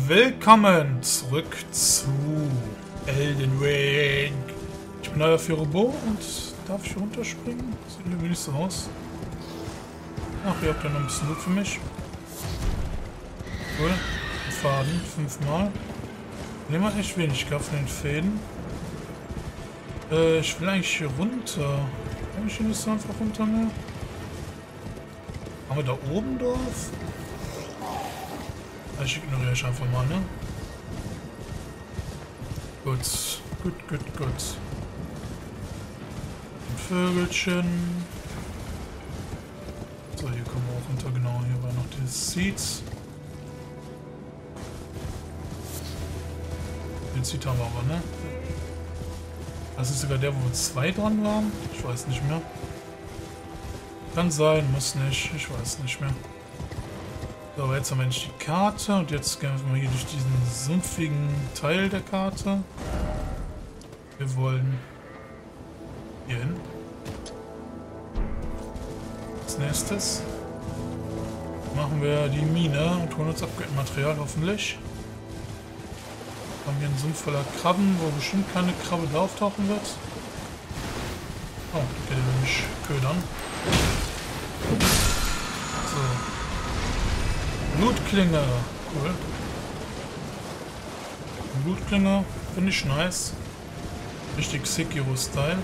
Willkommen zurück zu Elden Ring. Ich bin euer Führer-Bo und darf ich runterspringen? Sieht irgendwie nicht so aus. Ach, ihr habt ja noch ein bisschen Loot für mich. Cool. Faden, 5-mal. Wir haben echt wenig gehabt von den Fäden. Ich will eigentlich hier runter. Kann ich hier nicht so einfach runter mehr? Haben wir da oben drauf? Ich ignoriere ich einfach mal, ne? Gut. Gut. Ein Vögelchen. So, hier kommen wir auch runter, genau. Hier war noch die Seeds. Den Seed haben wir aber, ne? Das ist sogar der, wo wir 2 dran waren. Ich weiß nicht mehr. Kann sein, muss nicht. Ich weiß nicht mehr. So, aber jetzt haben wir endlich die Karte und jetzt gehen wir hier durch diesen sumpfigen Teil der Karte. Wir wollen hier hin. Als nächstes machen wir die Mine und holen uns Upgrade-Material hoffentlich. Wir haben hier einen Sumpf voller Krabben, wo bestimmt keine Krabbe da auftauchen wird. Oh, der will mich ködern. So. Blutklinge. Cool. Blutklinge finde ich nice. Richtig Sekiro-Style.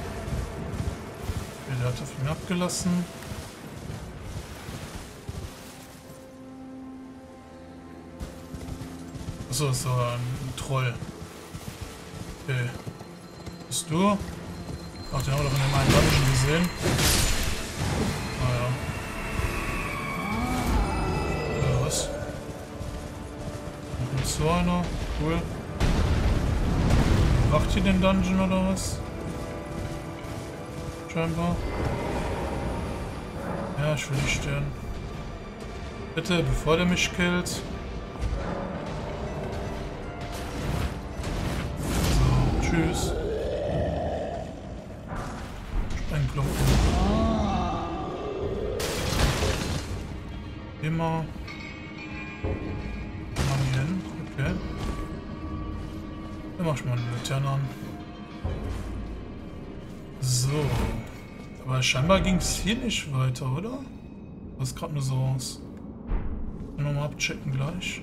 Der hat auf ihn abgelassen. Achso, ist so ein Troll. Okay. Bist du? Ach, den haben wir doch in dem einen Dungeon gesehen. So einer, cool. Macht hier den Dungeon oder was? Scheinbar. Ja, ich will nicht stören. Bitte, bevor der mich killt. So, tschüss. Sprengklumpen. Immer. Okay. Dann mach ich mal eine Laterne an. So. Aber scheinbar ging es hier nicht weiter, oder? Das sieht gerade nur so aus. Nochmal abchecken gleich.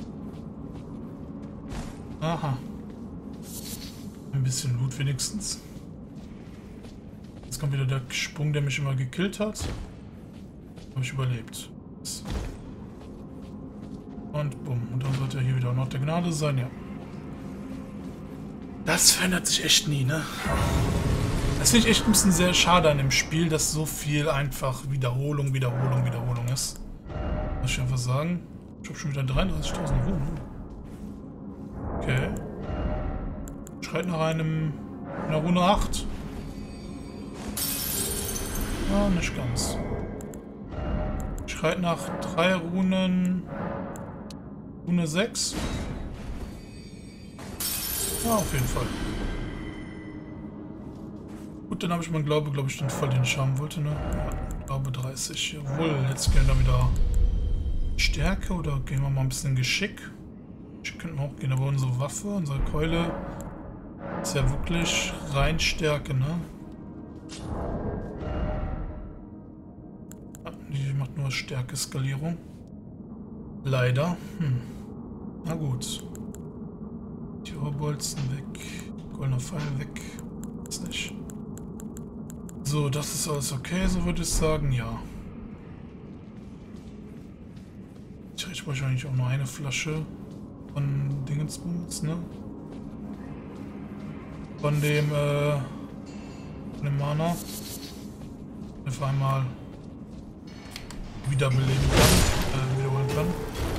Aha. Ein bisschen Loot wenigstens. Jetzt kommt wieder der Sprung, der mich immer gekillt hat. Habe ich überlebt. Und bumm. Und dann sollte hier wieder noch der Gnade sein, ja. Das verändert sich echt nie, ne? Das finde ich echt ein bisschen sehr schade an dem Spiel, dass so viel einfach Wiederholung ist. Muss ich einfach sagen. Ich habe schon wieder 33.000 Runen. Okay. Schreit nach einer Rune 8. Ja, nicht ganz. Schreit nach 3 Runen. Rune 6. Ja, auf jeden Fall. Gut, dann habe ich meinen glaube ich, den voll den ich haben wollte, ne? Ja, Glaube 30. Jawohl, jetzt gehen wir da wieder Stärke oder gehen wir mal ein bisschen Geschick. Geschick könnten wir auch gehen, aber unsere Waffe, unsere Keule ist ja wirklich rein Stärke, ne? Die macht nur Stärke-Skalierung. Leider. Na gut. Die Ohrbolzen weg. Goldener Pfeil weg. Ist nicht. So, das ist alles okay, so würde ich sagen, ja. Ich brauche wahrscheinlich auch nur eine Flasche von Dingensbums, ne? Von dem Mana. Auf einmal wiederbeleben kann, wiederholen kann.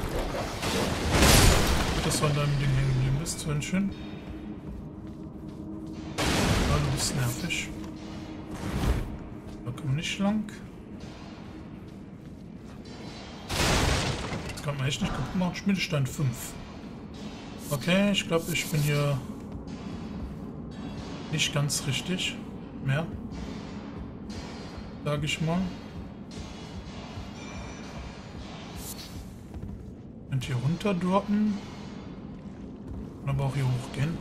Dass du an deinem Ding hängen geblieben bist, Hündchen. Ja, du bist nervig. Da kommen wir nicht lang. Das kann man echt nicht kaputt machen. Schmiedestand 5. Okay, ich glaube, ich bin hier nicht ganz richtig mehr. Sag ich mal. Könnt ihr runter droppen? Kann aber auch hier hochgehen.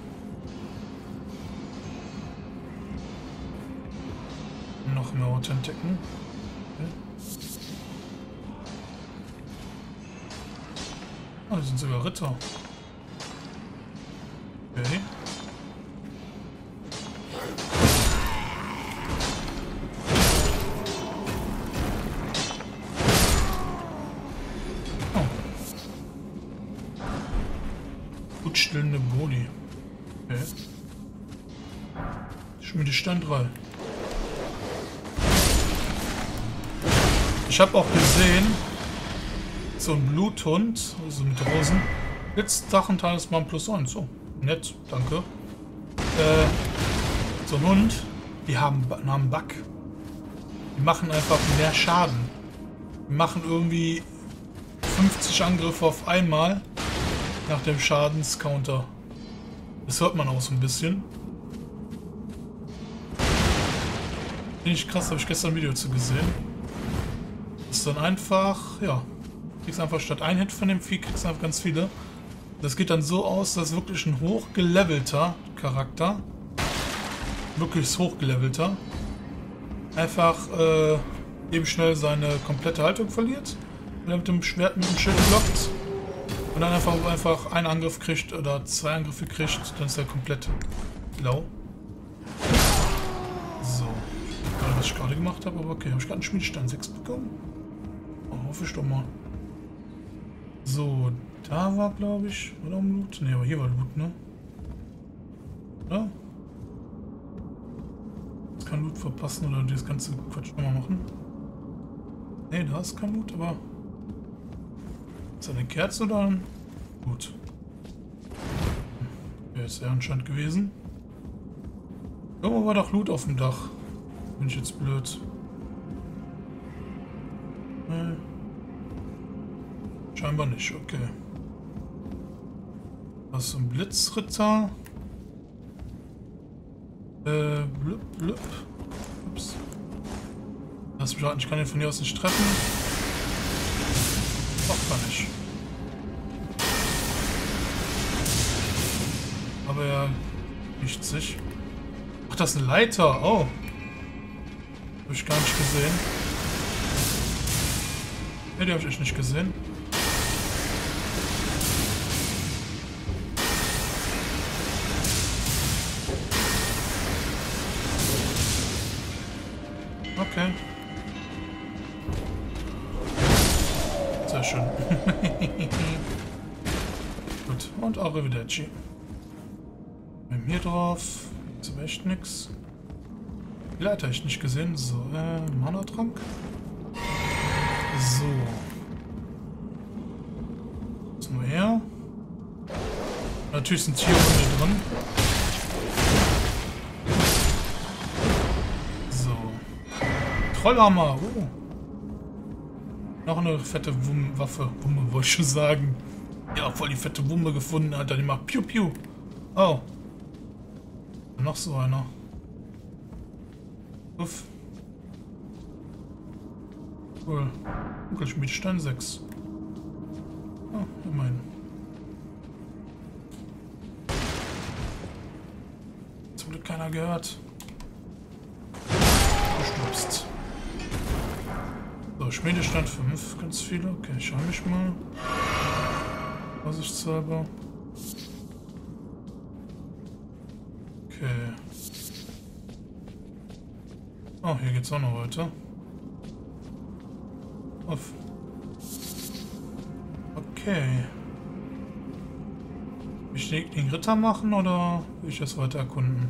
Noch mehr Orte entdecken. Okay. Ah, das sind sogar Ritter. Okay. Stillende Boni. Okay. Schmiedestand 3. Ich habe auch gesehen, so ein Bluthund, also mit Rosen, Blitzdachentalisman +1. So, nett, danke. So ein Hund, die haben einen Bug. Die machen einfach mehr Schaden. Die machen irgendwie 50 Angriffe auf einmal. Nach dem Schadenscounter. Das hört man auch so ein bisschen. Finde ich krass, habe ich gestern ein Video zu gesehen. Das ist dann einfach, ja, kriegst einfach statt ein Hit von dem Vieh, kriegst einfach ganz viele. Das geht dann so aus, dass wirklich ein hochgelevelter Charakter, wirklich hochgelevelter, einfach eben schnell seine komplette Haltung verliert, wenn er mit dem Schwert mit dem Schild blockt. Und dann einfach einen Angriff kriegt oder 2 Angriffe kriegt, dann ist er komplett blau. So. Ich weiß gar nicht, was ich gerade gemacht habe, aber okay. Habe ich gerade einen Schmiedestein 6 bekommen? Oh, hoffe ich doch mal. So, da war, glaube ich, oder Loot? Ne, aber hier war Loot, ne? Oder? Ich kann Loot verpassen oder das ganze Quatsch nochmal machen. Ne, da ist kein Loot, aber... Ist das eine Kerze oder ein... Gut. Der ist ja anscheinend gewesen. Irgendwo war doch Loot auf dem Dach. Bin ich jetzt blöd. Nee. Scheinbar nicht, okay. Was ist ein Blitzritter? Blub, blub. Ups. Lass mich raten, ich kann den von hier aus nicht treffen. Doch, gar nicht. Aber er riecht sich. Ach, das ist eine Leiter. Oh. Habe ich gar nicht gesehen. Ne, die habe ich echt nicht gesehen. Okay. Sehr schön. Gut, und Arrivederci. Wir haben hier drauf. Ist aber echt nix. Die Leiter habe ich nicht gesehen. So, Mana-Trank. So. Was haben wir her? Natürlich sind Tierhunde drin. So. Trollhammer. Oh. Noch eine fette Waffe. Wumme wollte ich schon sagen. Ja, voll die fette Wumme gefunden, Alter. Die macht Piu Piu. Oh. Noch so einer. Uff. Cool. Dunkelschmiedstein 6. Ah, immerhin. Zum Glück keiner gehört. Gestupst. So, Schmiedestand 5. Ganz viele. Okay, ich schaue mich mal. Vorsichtshalber. Okay. Oh, hier geht's auch noch weiter. Auf. Okay. Will ich den Ritter machen oder will ich das weiter erkunden?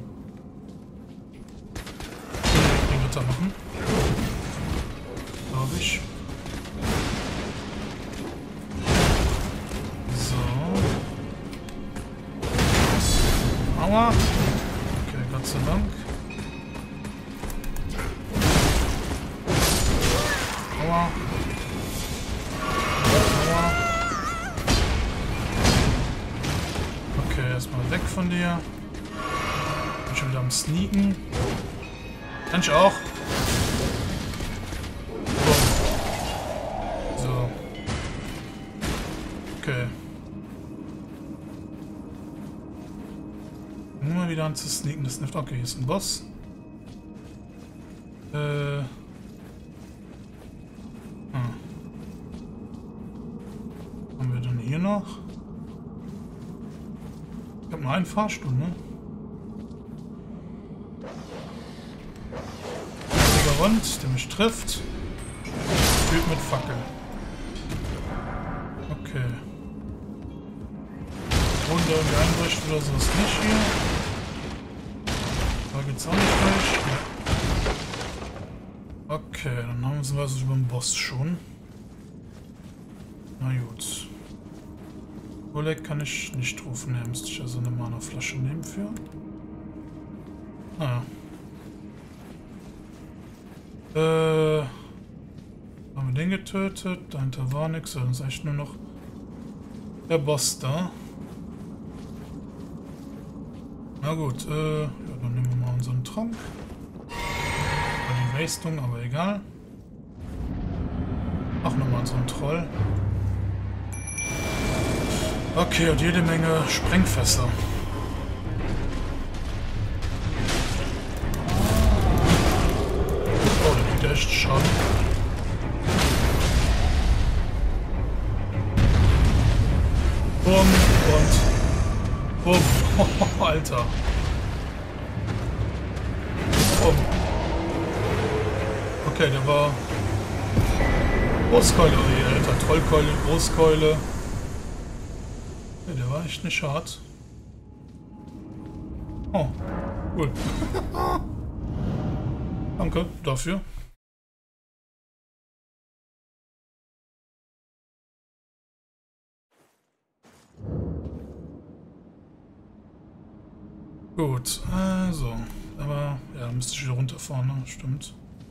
Den Ritter machen. Glaube ich. So. Aua. Okay, Gott sei Dank. Aua. Aua. Okay, erstmal weg von dir. Bin schon wieder am Sneaken. Kann ich auch. So. Nur mal wieder an zu sneaken, das nicht. Okay, hier ist ein Boss. Haben wir denn hier noch? Ich habe nur einen Fahrstuhl, ne? Der Rund, der mich trifft. Spielt mit Fackel. Okay. Runde irgendwie einrichten oder so ist nicht hier. Da geht's auch nicht durch. Okay, dann haben wir was über den Boss schon. Na gut. Oleg kann ich nicht rufen, ne, müsste ich also eine Mana-Flasche nehmen für. Naja. Haben wir den getötet? Dahinter war nichts, dann ist eigentlich nur noch der Boss da. Na gut, ja, dann nehmen wir mal unseren Trank. Die Wastung, aber egal. Ach, nochmal so ein Troll. Okay, und jede Menge Sprengfässer. Oh, der kriegt echt Schaden. Bumm und bumm. Alter. Bumm. Okay, der war Großkeule, oh, Alter, Trollkeule, Großkeule. Ja, der war echt nicht hart. Oh, cool. Danke dafür. Gut, also, aber ja, müsste ich wieder runterfahren, ne? Stimmt.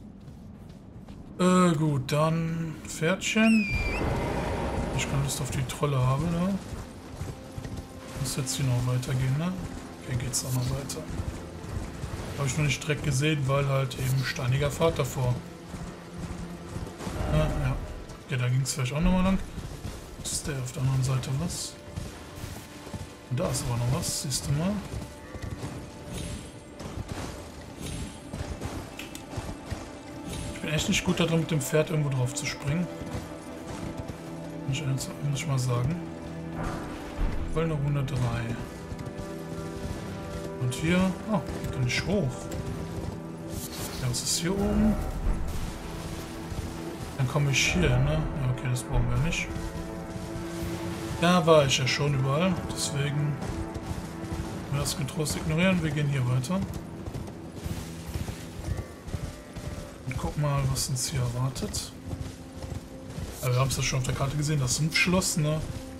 Gut, dann Pferdchen. Ich keine Lust auf die Trolle habe, ne? Muss jetzt hier noch weitergehen, ne? Okay, geht's auch noch weiter. Habe ich noch nicht direkt gesehen, weil halt eben steiniger Pfad davor. Ja. Okay, da ging es vielleicht auch nochmal lang. Was ist der auf der anderen Seite was? Und da ist aber noch was, siehst du mal. Ich bin echt nicht gut darin, mit dem Pferd irgendwo drauf zu springen. Muss ich mal sagen. Voll eine Runde 3. Und hier... Oh, hier kann ich hoch. Ja, was ist hier oben? Dann komme ich hier, ne? Ja, okay, das brauchen wir nicht. Da war ich ja schon überall, deswegen... Wir das getrost ignorieren, wir gehen hier weiter. Und guck mal, was uns hier erwartet. Ja, wir haben es ja schon auf der Karte gesehen, das Sumpfschloss, ne?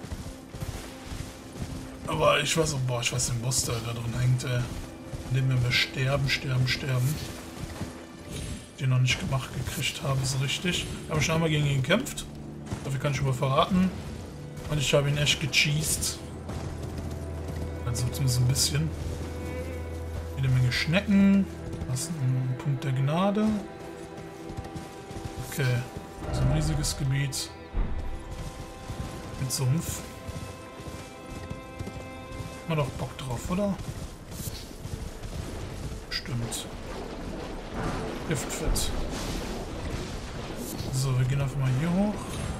Aber ich weiß, boah, ich weiß den Boss, der da drin hängt, ey. In dem wir sterben. Den noch nicht gemacht gekriegt habe, so richtig. Ich habe schon einmal gegen ihn gekämpft. Dafür kann ich schon mal verraten. Und ich habe ihn echt gecheased. Also zumindest ein bisschen. Jede Menge Schnecken. Das ist ein Punkt der Gnade. Okay. So ein riesiges Gebiet. Mit Sumpf. Haben wir doch Bock drauf, oder? Stimmt. Giftfett. So, wir gehen einfach mal hier hoch.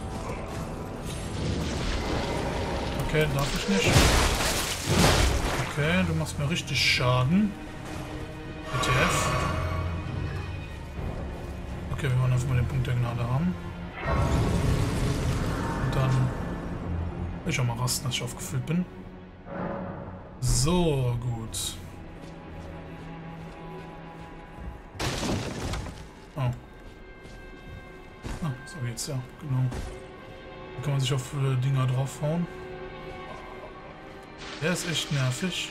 Okay, darf ich nicht. Okay, du machst mir richtig Schaden. ETF. Okay, wir wollen einfach mal den Punkt der Gnade haben. Und dann will ich auch mal rasten, dass ich aufgefüllt bin. So, gut. Oh. Ah, so geht's ja, genau. Da kann man sich auf Dinger draufhauen. Der ist echt nervig.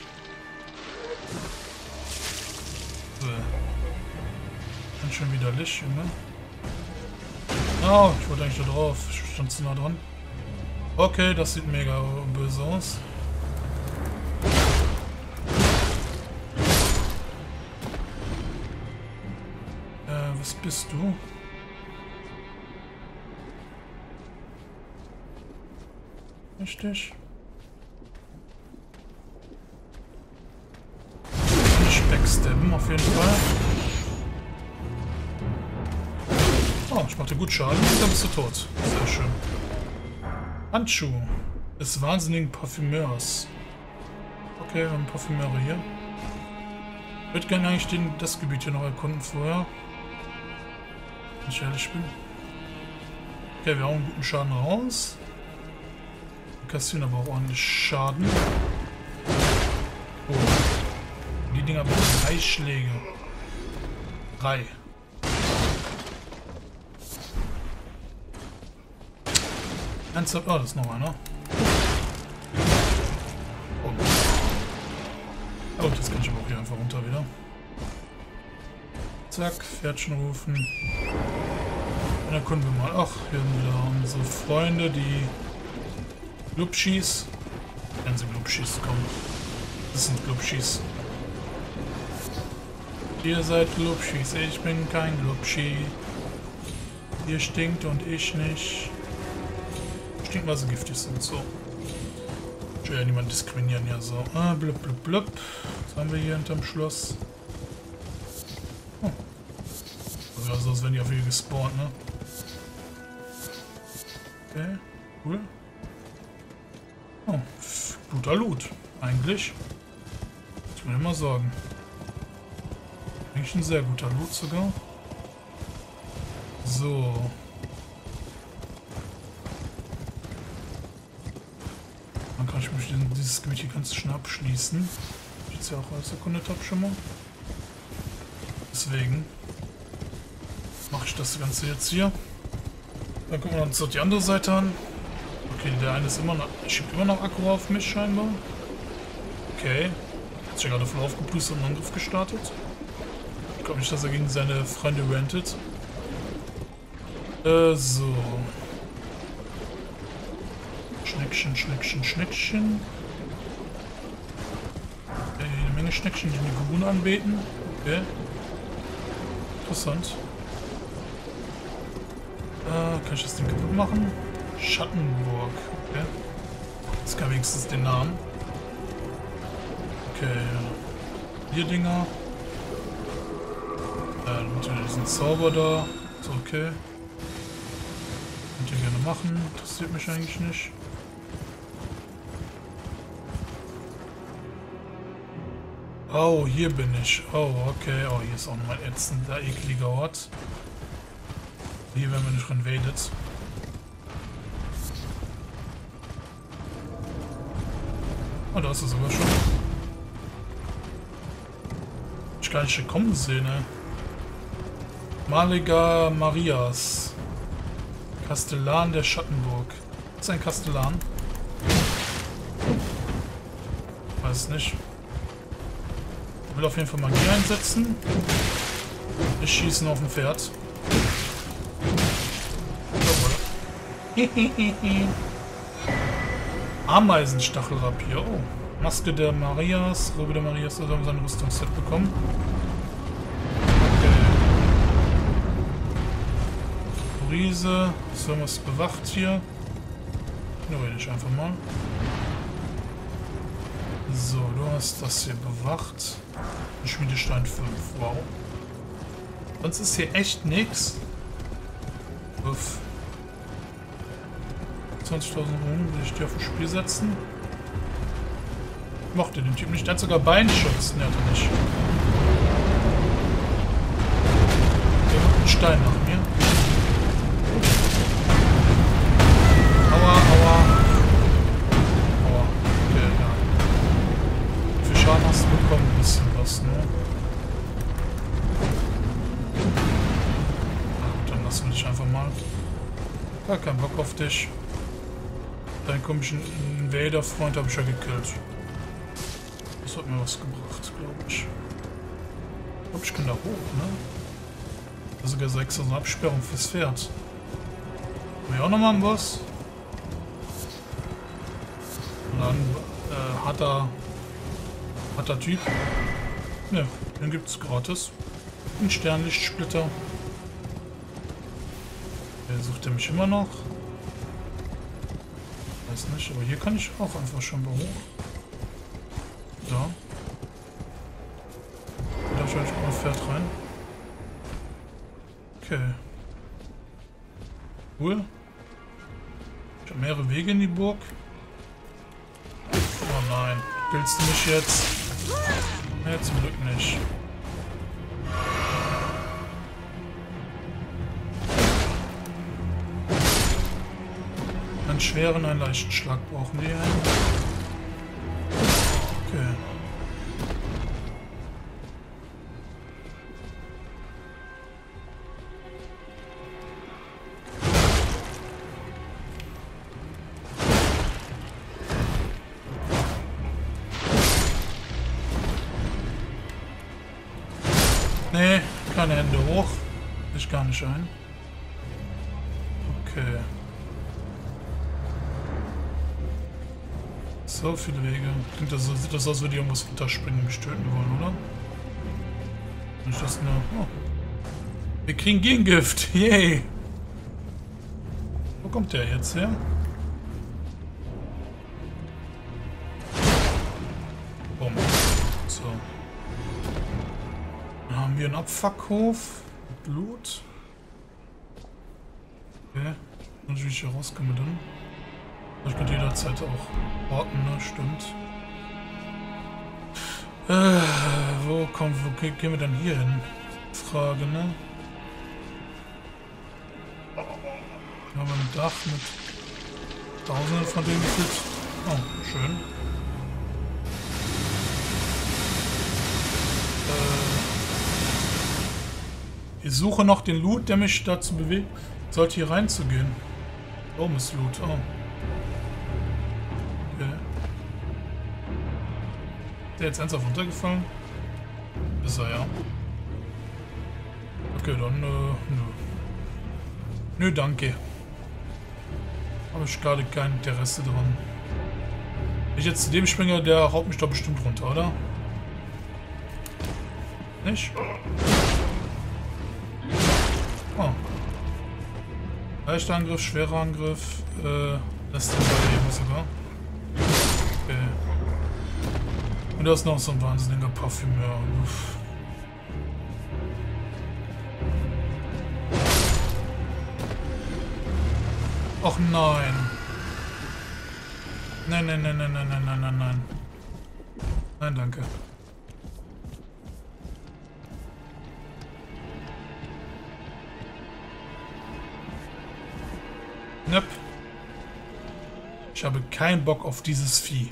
Ganz schön widerlich, Junge. Oh, ich wollte eigentlich da drauf. Ich stand zu nah dran. Okay, das sieht mega böse aus. Was bist du? Richtig? bekommen, auf jeden Fall. Oh, ich machte gut Schaden und dann bist du tot. Sehr schön. Handschuh des wahnsinnigen Parfümeurs. Okay, wir haben einen Parfümeure hier. Ich würde gerne eigentlich das Gebiet hier noch erkunden vorher. Wenn ich ehrlich bin. Okay, wir haben einen guten Schaden raus. Wir kassieren aber auch ordentlich Schaden. Oh. Die Dinger haben 3 Schläge. 3. Ernsthaft? Oh, das ist noch einer. Oh, das kann ich aber auch hier einfach runter wieder. Zack, Pferdchen rufen. Dann erkunden wir mal. Ach, hier haben wieder unsere Freunde, die Glubschis. Wenn sie Glubschis kommen. Das sind Glubschis. Ihr seid Glubschis, ich bin kein Glubschi. Ihr stinkt und ich nicht. Stinkt, weil sie giftig sind, so. Ich will ja niemanden diskriminieren, ja so. Ah, blub, blub, blub. Was haben wir hier hinterm Schloss? Oh. Also, als wenn die auf hier gespawnt, ne? Okay, cool. Oh, guter Loot, eigentlich. Ich will immer sagen. Eigentlich ein sehr guter Loot sogar. So. Dann kann ich mich dieses Gebiet hier ganz schnell abschließen. Ich jetzt ja auch als erkundet habe schon mal. Deswegen mache ich das Ganze jetzt hier. Dann gucken wir uns noch die andere Seite an. Okay, der eine ist immer noch, schiebt immer noch Akku auf mich scheinbar. Okay. Hat sich ja gerade voll aufgeplustert und einen Angriff gestartet. Ich glaube nicht, dass er gegen seine Freunde rantet. So. Schneckchen, Schneckchen, Schneckchen. Okay, eine Menge Schneckchen, die die Gurun anbeten. Okay. Interessant. Kann ich das Ding kaputt machen? Schattenburg. Okay. Jetzt kann wenigstens den Namen. Okay. Hier Dinger. Natürlich diesen Zauber da. Ist okay. Könnt ihr gerne machen. Interessiert mich eigentlich nicht. Oh, hier bin ich. Oh, okay. Oh, hier ist auch nochmal ein ätzender, ekliger Ort. Hier werden wir nicht invaded. Oh, da ist er sogar schon. Ich kann nicht kommen sehen, ne? Maliga Marias. Kastellan der Schattenburg. Was ist ein Kastellan? Weiß nicht. Ich will auf jeden Fall Magie einsetzen. Wir schießen auf ein Pferd. Ameisenstachelrapier. Oh. Maske der Marias. Robe der Marias. Da haben wir sein Rüstungsset bekommen. Riese, ist irgendwas bewacht hier? Ignoriere ich einfach mal. So, du hast das hier bewacht. Ein Schmiedestein 5, wow. Sonst ist hier echt nichts. 20.000 Runden will ich dir auf das Spiel setzen. Ich mochte den Typ nicht. Der hat sogar Beinschutz. Ne, hat er nicht. Der macht einen Stein nach mir. Aua, aua. Aua. Okay, ja. Wie viel Schaden hast du bekommen? Ein bisschen was, ne? Na gut, dann lassen wir dich einfach mal. Gar keinen Bock auf dich. Deinen komischen Invader-Freund habe ich ja gekillt. Das hat mir was gebracht, glaube ich. Ich glaube, ich kann da hoch, ne? Da ist sogar 6 so eine Absperrung fürs Pferd. Haben wir auch nochmal einen Boss? Und dann harter Typ. Ne, den gibt es gratis. Ein Sternlichtsplitter. Der sucht er mich immer noch. Weiß nicht, aber hier kann ich auch einfach schon hoch. Da. Da habe ich Wahrscheinlich mal Pferd rein. Okay. Cool. Ich habe mehrere Wege in die Burg. Oh nein. Willst du mich jetzt? Nee, zum Glück nicht. Einen schweren, einen leichten Schlag brauchen wir. Okay. Nee, keine Hände hoch. Ich gar nicht ein. Okay. So viele Wege. Klingt das so, sieht das aus, als würde die irgendwas runterspringen und mich töten wollen, oder? Ist das nur. Oh. Wir kriegen Gegengift. Yay! Wo kommt der jetzt her? Bumm. So. Dann haben wir einen Abfuckhof. Mit Blut. Okay. Natürlich hier rauskommen dann. Ich könnte jederzeit auch orten, ne? Stimmt. Wo gehen wir dann hier hin? Frage, ne? Wir haben ein Dach mit Tausenden von denen gefüllt. Oh, schön. Ich suche noch den Loot, der mich dazu bewegt, sollte hier reinzugehen. Oh, ist Loot. Oh. Okay. Ist der jetzt ernsthaft runtergefallen? Ist er, ja. Okay, dann, nö. Nö, danke. Habe ich gerade kein Interesse dran. Wenn ich jetzt zu dem springe, der haut mich doch bestimmt runter, oder? Nicht? Oh. Leichter Angriff, schwerer Angriff, lässt den überleben sogar. Okay. Und da ist noch so ein wahnsinniger Parfümeur. Uff. Och nein. Nein, nein, nein, nein, nein, nein, nein, nein, nein. Nein, danke. Nope. Ich habe keinen Bock auf dieses Vieh.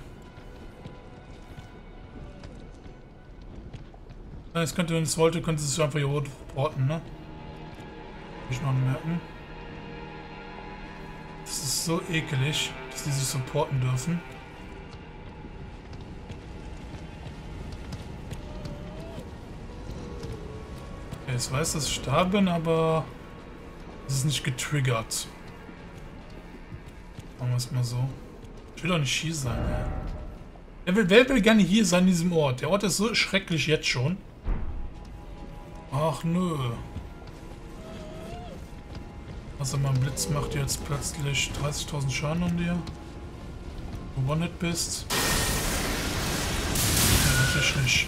Es könnte, wenn es wollte, könnte es einfach hier porten, ne? Muss ich mal merken. Das ist so ekelig, dass die sich so porten dürfen. Okay, ich weiß, dass ich da bin, aber es ist nicht getriggert. Machen wir es mal so. Ich will doch nicht hier sein, ey. Wer will gerne hier sein in diesem Ort? Der Ort ist so schrecklich jetzt schon. Ach nö. Also mein Blitz macht jetzt plötzlich 30.000 Schaden an dir. Du One-Hit bist. Ja, natürlich nicht.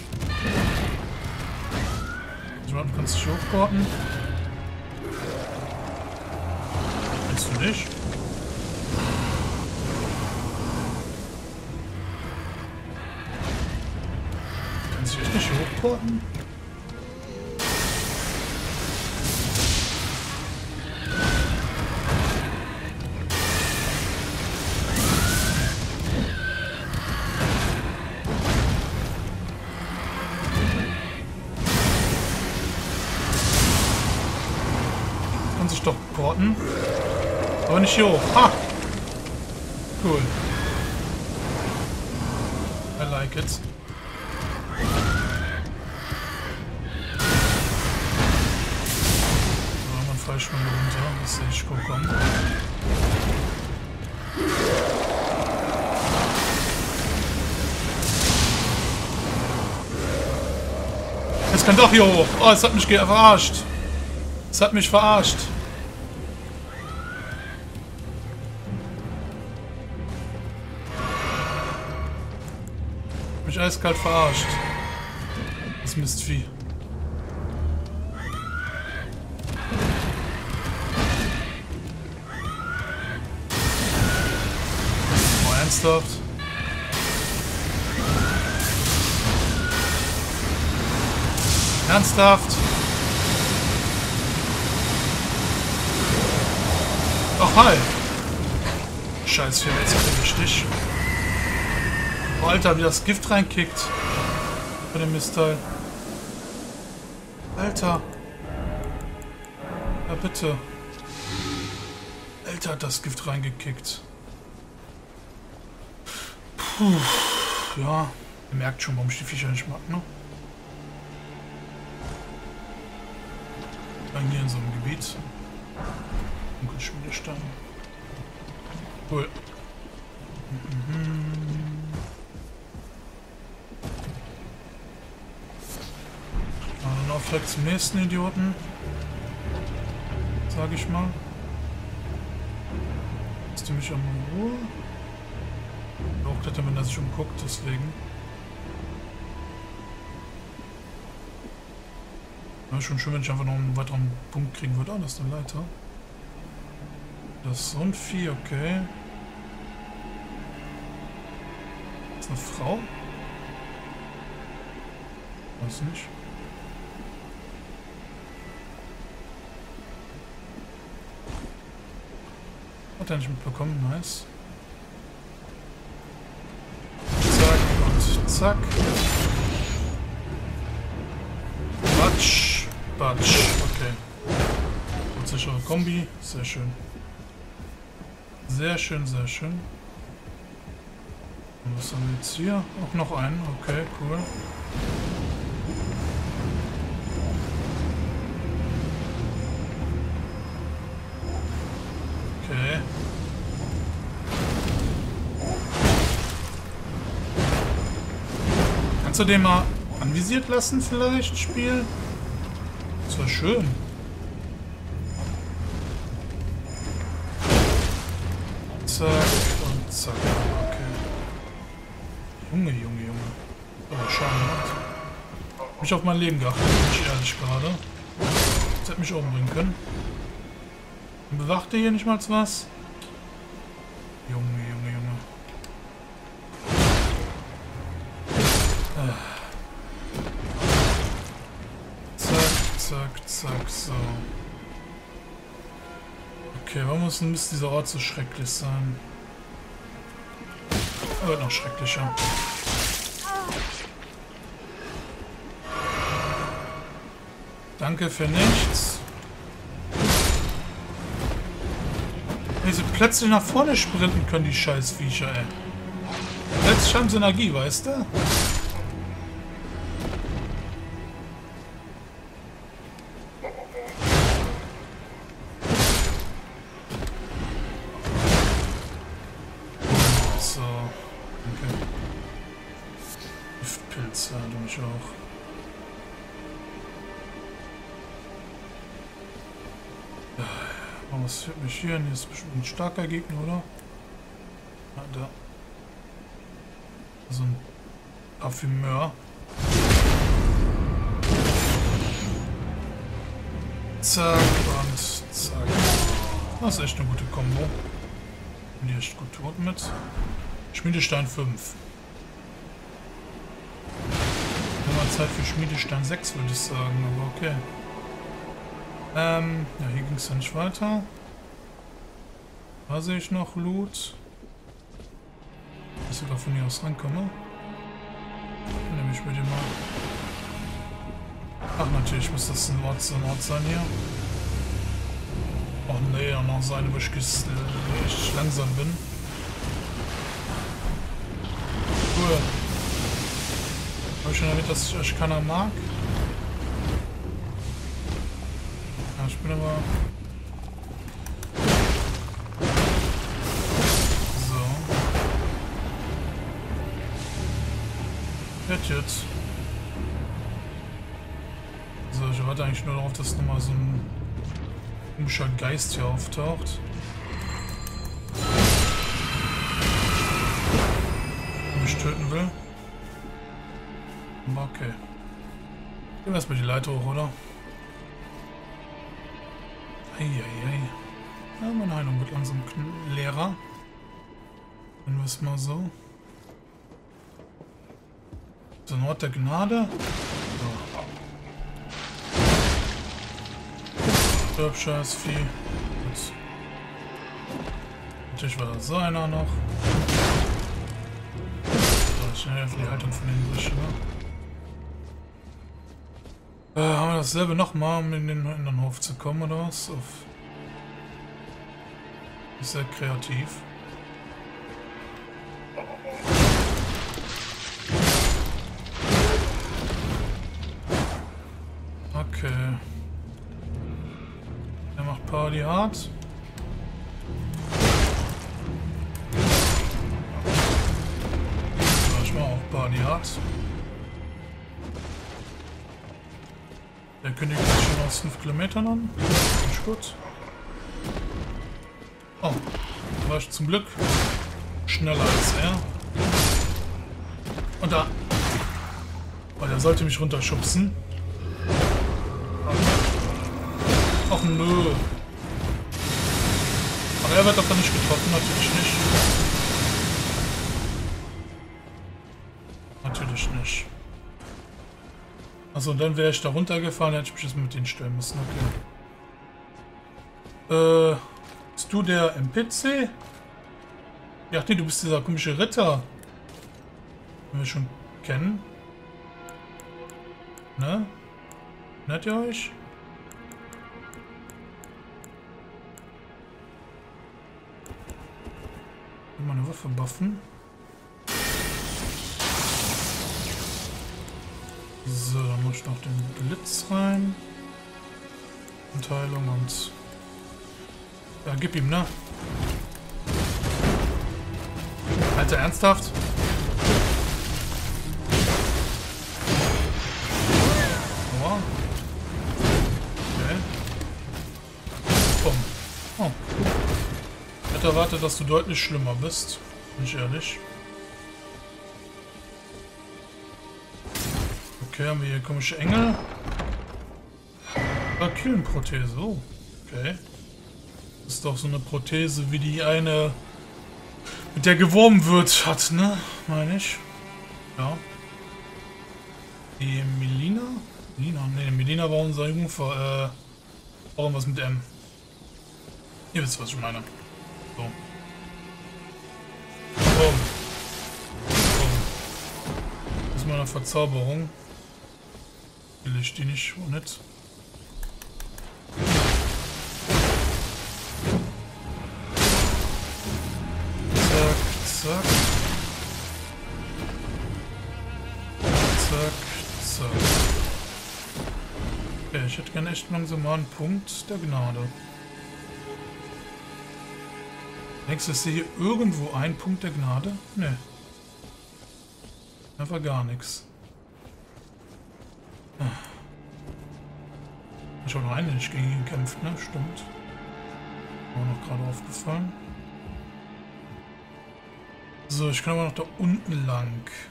Du kannst dich hochporten. Kannst du nicht? Kannst du dich nicht hochporten? Sich doch porten. Aber nicht hier hoch. Ha! Cool. I like it. So, man falsch mal runter. Das sehe ich kommen. Es kann doch hier hoch. Oh, es hat mich verarscht. Es hat mich verarscht. Mich eiskalt verarscht. Das Mistvieh. Ernsthaft? Ernsthaft? Ach, hi. Scheiß Vieh, jetzt krieg ich dich. Oh, Alter, wie das Gift reinkickt. Für den Mistteil. Alter. Ja, bitte. Alter, hat das Gift reingekickt. Puh. Ja, ihr merkt schon, warum ich die Viecher nicht mag, ne? Dann hier in so einem Gebiet. Dunkelschmiedestein. Cool. Dann auf direkt zum nächsten Idioten. Sag ich mal. Lässt du mich um Ruhe? Auch hätte man, dass sich umguckt, deswegen. Ja, schon schön, wenn ich einfach noch einen weiteren Punkt kriegen würde. Ah, das ist eine Leiter. Das ist so ein Vieh, okay. Das ist eine Frau? Weiß nicht. Hat er nicht mitbekommen, nice. Zack und zack. Batsch, batsch, okay. Und sichere Kombi, sehr schön. Sehr schön, sehr schön. Und was haben wir jetzt hier? Auch noch einen, okay, cool. Okay. Kannst du den mal anvisiert lassen vielleicht, Spiel? Das war schön. Zack und zack. Okay. Junge, Junge, Junge. Oh, schade. Hab ich auf mein Leben geachtet, bin ich ehrlich gerade. Das hätte mich umbringen können. Und bewacht ihr hier nicht mal was? Junge, Junge, Junge. Zack, zack, zack, so. Okay, warum muss dieser Ort so schrecklich sein? Er wird noch schrecklicher. Danke für nichts. Wenn sie plötzlich nach vorne sprinten können, die Scheißviecher, ey. Plötzlich haben sie Energie, weißt du? So. Okay. Giftpilze, du mich auch. Was führt mich hier hin? Hier ist bestimmt ein starker Gegner, oder? Ja, da. So ein Parfümeur. Zack und zack. Das ist echt eine gute Kombo. Bin die echt gut tot mit. Schmiedestein 5. Mal Zeit für Schmiedestein 6, würde ich sagen, aber okay. Ja, hier ging es ja nicht weiter. Da sehe ich noch Loot. Dass ich sogar von hier aus rankomme. Nehme ich mit dem mal. Ach, natürlich muss das ein Ort sein hier. Ach nee, auch noch sein, wo ich echt langsam bin. Cool. Habe ich schon damit, dass ich euch keiner mag? Ich bin aber... So. Jetzt. So, ich warte eigentlich nur darauf, dass nochmal so ein komischer Geist hier auftaucht. Der mich töten will. Okay. Gehen wir erstmal die Leiter hoch, oder? Eieiei. Ja, meine Heilung wird langsam leerer. Nennen wir es mal so. So ein Ort der Gnade. So. Stirb, scheiß Vieh. Gut. Natürlich war das seiner noch. So, schnell für die Haltung von den Brüchen. Haben wir dasselbe nochmal, um in den anderen Hof zu kommen, oder was? Ist sehr kreativ. Okay. Der macht Party hart. So, ich mach auch Party hart. Der kündigt sich schon aus 5 Kilometern an. Ist gut. Oh, da war ich zum Glück schneller als er. Und da. Oh, der sollte mich runterschubsen. Ach nö. Aber er wird davon nicht getroffen, natürlich nicht. Natürlich nicht. Also dann wäre ich da runtergefahren, hätte ich mich jetzt mit denen stellen müssen. Okay. Bist du der NPC? Ja, nee, du bist dieser komische Ritter. Den wir schon kennen. Ne? Nennt ihr euch? Meine Waffe buffen. So, dann muss ich noch den Blitz rein. Anteilung und... Ja, gib ihm, ne? Alter, ernsthaft? Aua. Okay. Bumm. Oh. Ich hätte erwartet, dass du deutlich schlimmer bist. Bin ich ehrlich. Okay, haben wir hier komische Engel. Valkyrenprothese. Oh, okay. Das ist doch so eine Prothese, wie die eine, mit der geworben wird, hat, ne? Meine ich. Ja. Die Melina? Ne, Melina war unser Jungfer. Auch irgendwas mit M. Ihr wisst, was ich meine. So. Boom. Boom. Das ist meine Verzauberung. Will ich die nicht, oder nicht? Zack, zack. Zack, zack. Okay, ich hätte gerne echt langsam mal einen Punkt der Gnade. Denkst du, ist hier irgendwo ein Punkt der Gnade? Ne. Einfach gar nichts. Ich habe noch einen nicht gegen ihn gekämpft, ne? Stimmt. War noch gerade aufgefallen. So, ich kann aber noch da unten lang.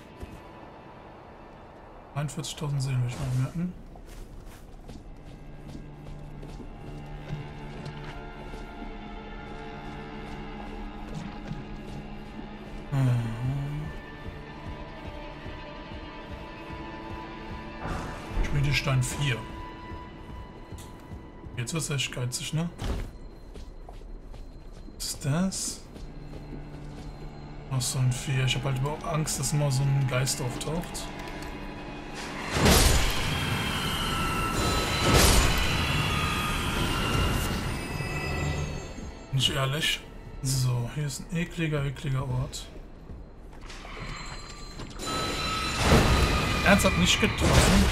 41.000 Seelen will ich mal merken. Schmiedestein 4. Jetzt wird es echt geizig, ne? Was ist das? Noch so ein Vieh. Ich habe halt überhaupt Angst, dass immer so ein Geist auftaucht. Nicht ehrlich. So, hier ist ein ekliger Ort. Ernsthaft nicht getroffen.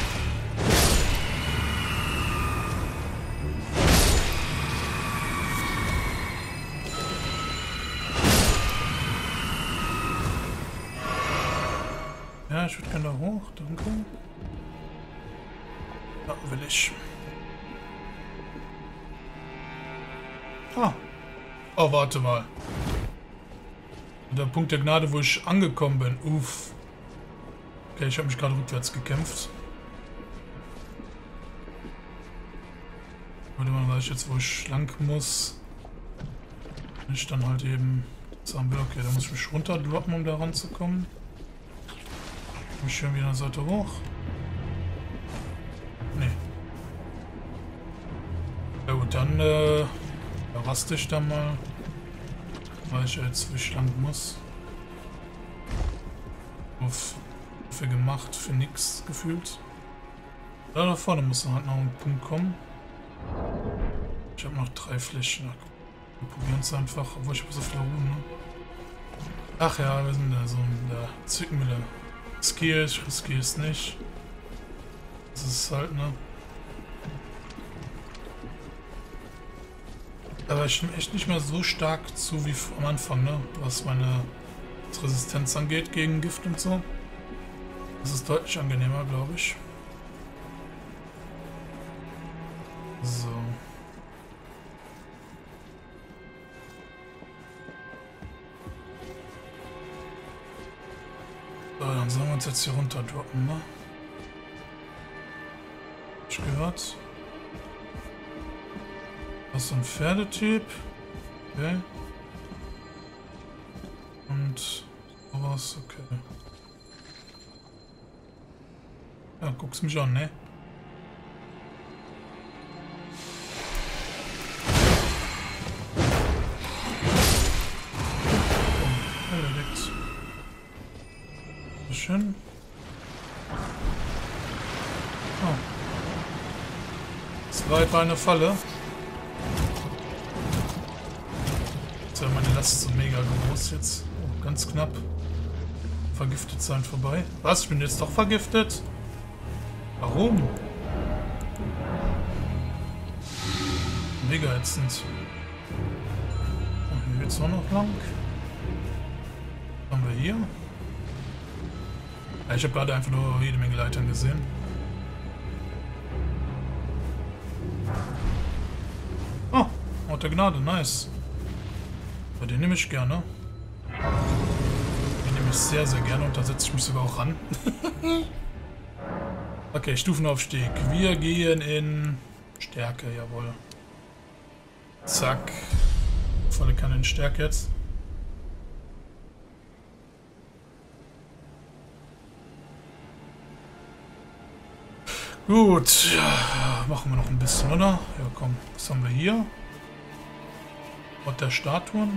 Ja, ich würde gerne da hoch, danke. Ja, will ich. Ah. Oh, warte mal. Der Punkt der Gnade, wo ich angekommen bin. Uff. Okay, ich habe mich gerade rückwärts gekämpft. Warte mal, weiß ich jetzt, wo ich lang muss. Wenn ich dann halt eben So, haben wir, okay, da muss ich mich runterdroppen, um da ranzukommen. Komme ich schon wieder eine Seite hoch? Nee. Ja gut, dann raste ich da mal, weil ich ja jetzt durchlanden muss. Für gemacht, für nix gefühlt. Da vorne muss halt noch ein Punkt kommen. Ich habe noch 3 Flächen. Wir probieren es einfach, obwohl ich habe so viel Ruhe, ne? Ach ja, wir sind da so in der Zwickmühle. Riskiere es nicht. Das ist halt, ne? Aber ich nehme echt nicht mehr so stark zu wie am Anfang, ne? Was meine Resistenz angeht gegen Gift und so. Das ist deutlich angenehmer, glaube ich. So. So, dann sollen wir uns jetzt hier runter droppen, ne? Hab ich gehört. Das ist so ein Pferdetyp. Okay. Und sowas, okay. Ja, guck's mich an, ne? Oh, erledigt. Schön. Oh. Das war etwa eine Falle. Ist ja meine Last so mega groß jetzt. Oh, ganz knapp. Vergiftet sein vorbei. Was? Ich bin jetzt doch vergiftet? Warum? Mega ätzend. Und hier geht's auch noch lang. Was haben wir hier? Ja, ich habe gerade einfach nur jede Menge Leitern gesehen. Oh, Ort der Gnade, nice. Ja, den nehme ich gerne. Den nehme ich sehr, sehr gerne und da setze ich mich sogar auch ran. Okay, Stufenaufstieg. Wir gehen in Stärke, jawohl. Zack. Volle Kanne in Stärke jetzt. Gut, ja, machen wir noch ein bisschen, oder? Ja, komm, was haben wir hier? Ort der Statuen.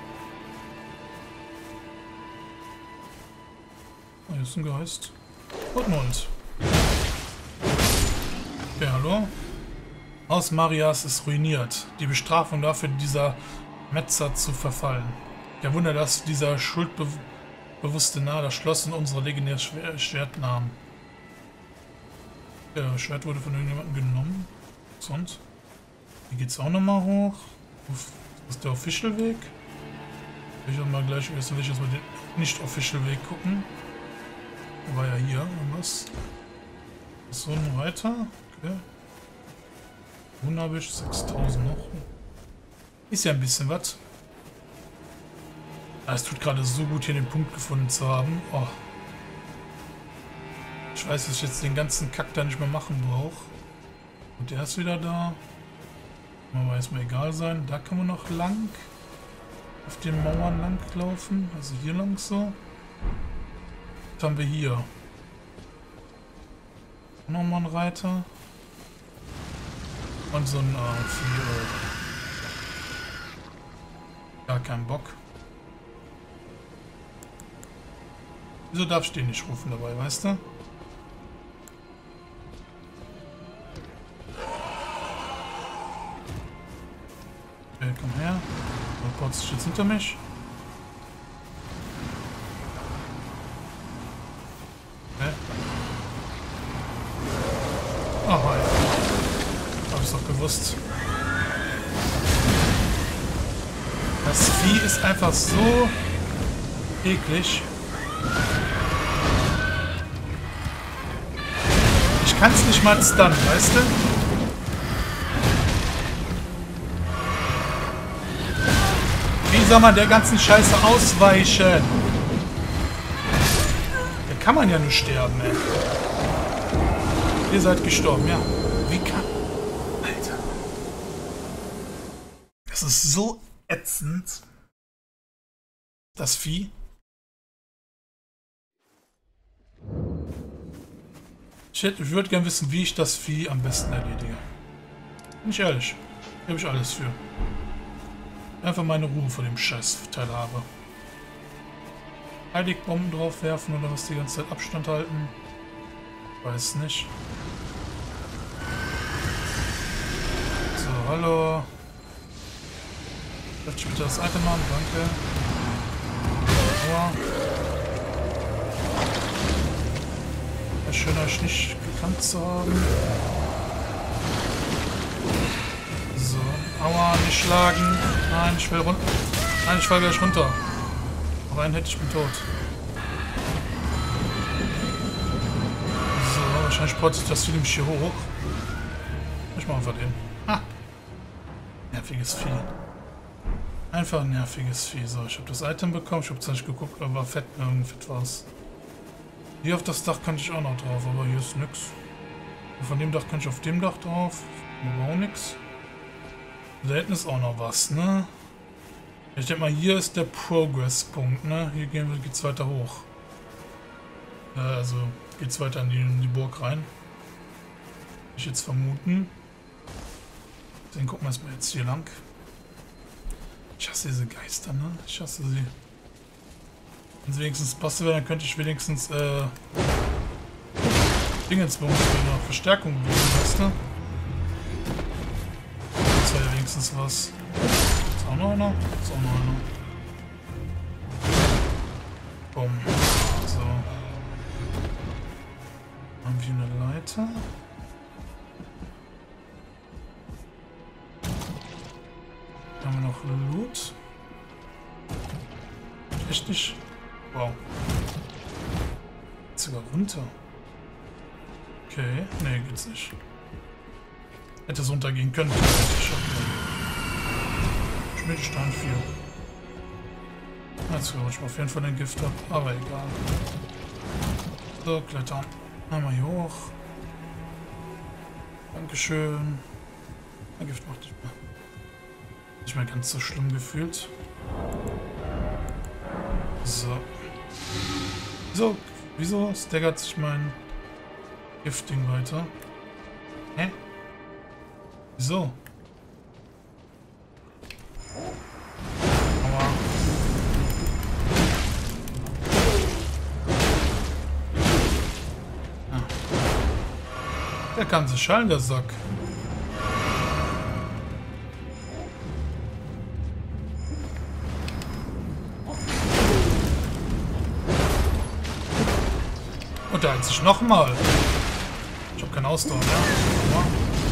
Oh, hier ist ein Geist. Und ein Hund. Okay, hallo? Haus Marias ist ruiniert. Die Bestrafung dafür, dieser Metzer zu verfallen. Kein Wunder, dass dieser schuldbewusste Narr das Schloss in unsere legendäre Schwert nahm. Das Schwert wurde von irgendjemandem genommen. Sonst? Hier geht's auch nochmal hoch. Das ist der Official Weg. Ich will mal gleich erst mal den Nicht-Official Weg gucken. War ja hier irgendwas. So ein weiter. Okay. 100 bis 6000 noch. Ist ja ein bisschen was. Es tut gerade so gut, hier den Punkt gefunden zu haben. Oh. Ich weiß, dass ich jetzt den ganzen Kack da nicht mehr machen brauche. Und der ist wieder da. Kann mir erstmal egal sein. Da kann man noch lang. Auf den Mauern lang laufen. Also hier lang so. Was haben wir hier? Nochmal ein Reiter. Und so ein Vieh. Gar keinen Bock. Wieso darf ich den nicht rufen dabei, weißt du? Okay, komm her. Der Potz ist jetzt hinter mich. Okay. Oh, hi. Hab ich's doch gewusst. Das Vieh ist einfach so eklig. Ich kann es nicht mal stunnen, weißt du? Wie soll man der ganzen Scheiße ausweichen? Da kann man ja nur sterben, ey. Ihr seid gestorben, ja. Wie kann... Alter. Das ist so ätzend. Das Vieh. Ich würde gerne wissen, wie ich das Vieh am besten erledige. Bin ich ehrlich. Hier habe ich alles für. Einfach meine Ruhe vor dem Scheißteil habe. Heiligbomben drauf werfen oder was die ganze Zeit Abstand halten. Weiß nicht. So, hallo. Darf ich bitte das Item machen? Danke. Aua. Wäre schön, euch nicht gekannt zu haben. So. Aua, nicht schlagen. Nein, ich will runter. Nein, ich fall gleich runter. Noch einen hätte ich bin tot. So, wahrscheinlich braucht sich das Vieh nämlich hier hoch. Ich mach einfach den. Ha! Nerviges Vieh. Einfach ein nerviges Vieh. So, ich habe das Item bekommen. Ich habe zwar nicht geguckt, aber war fett. Irgendwie fett war es. Hier auf das Dach kann ich auch noch drauf, aber hier ist nix. Und von dem Dach kann ich auf dem Dach drauf. Aber auch nix. Da hinten ist auch noch was, ne? Ich denke mal, hier ist der Progress-Punkt, ne? Hier geht's weiter hoch. Also geht's weiter in die Burg rein. Würde ich jetzt vermuten. Deswegen gucken wir erstmal jetzt hier lang. Ich hasse diese Geister, ne? Ich hasse sie. Wenn sie wenigstens passen wäre, dann könnte ich wenigstens Dingensbums noch Verstärkung geben, weißt du? Das wäre ja wenigstens was. Ist auch noch einer? Ist auch noch einer. Bumm. So. Haben wir eine Leiter? Haben wir noch Loot? Echt nicht? Wow. Geht sogar runter. Okay. Nee, geht's nicht. Hätte es runtergehen können. Schmiedstein 4. Jetzt höre ich auf jeden Fall den Gift ab. Aber egal. So, klettern. Einmal hier hoch. Dankeschön. Der Gift macht nicht mehr. Nicht mehr ganz so schlimm gefühlt. So. So, wieso staggert sich mein Gifting weiter? Hä? Wieso? Aua. Ah. Der kann sich schallen, der Sack. Und der hat sich nochmal. Ich habe keine Ausdauer mehr. Ja.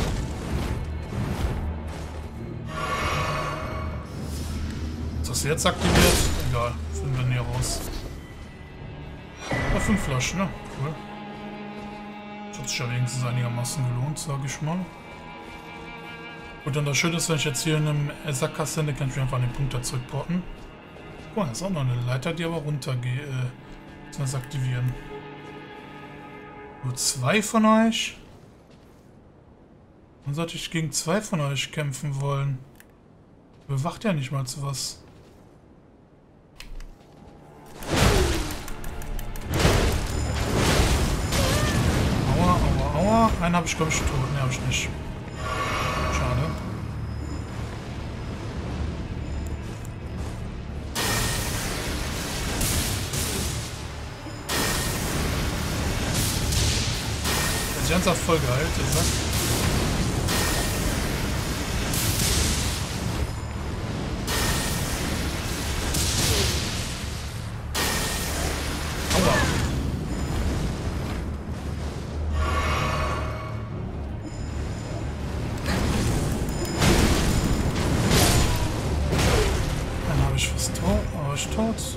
Ist das jetzt aktiviert? Egal. Finden wir nie raus. Ja, 5 Flaschen, ne? Cool. Das hat sich ja wenigstens einigermaßen gelohnt, sage ich mal. Gut, und das Schöne ist, wenn ich jetzt hier in einem Sackkasse bin, kann ich mich einfach an den Punkt da zurückporten. Guck mal, da ist auch noch eine Leiter, die aber runtergeht. Das aktivieren. Nur 2 von euch? Dann sollte ich gegen 2 von euch kämpfen wollen. Bewacht ja nicht mal zu was. Aua, aua, aua. Einen habe ich, glaube ich, tot. Ne, habe ich nicht. Schade. Der ist ernsthaft voll geheilt, der Sack. Tot.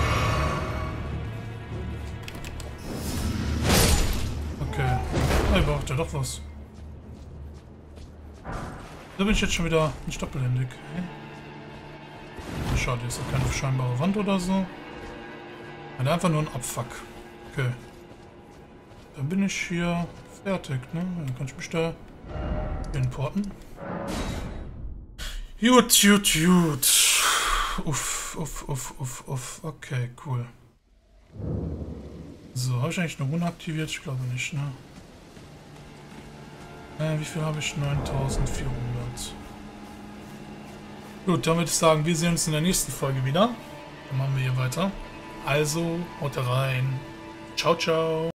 Okay. Da braucht ja doch was. Da bin ich jetzt schon wieder nicht doppelhändig. Schade, ist ja keine scheinbare Wand oder so. Hat einfach nur ein Abfuck. Okay. Dann bin ich hier fertig, ne? Dann kann ich mich da importen. Gut. Uff. Uff. Okay, cool. So, habe ich eigentlich eine Rune aktiviert? Ich glaube nicht, ne? Wie viel habe ich? 9400. Gut, dann würde ich sagen, wir sehen uns in der nächsten Folge wieder. Dann machen wir hier weiter. Also, haut rein. Ciao, ciao.